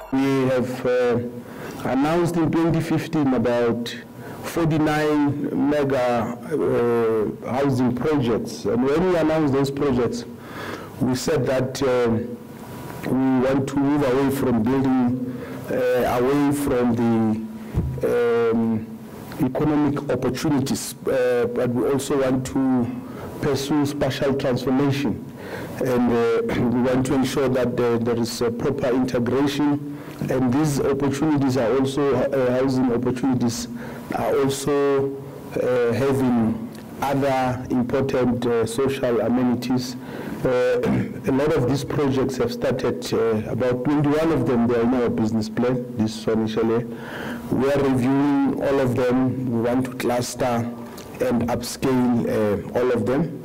We have announced in 2015 about 49 mega housing projects. And when we announced those projects, we said that we want to move away from building, away from the economic opportunities, but we also want to pursue spatial transformation. And we want to ensure that there is a proper integration, and these opportunities are also, housing opportunities are also having other important social amenities. A lot of these projects have started, about 21 of them, they are in our business plan this financial year. We are reviewing all of them. We want to cluster and upscale all of them.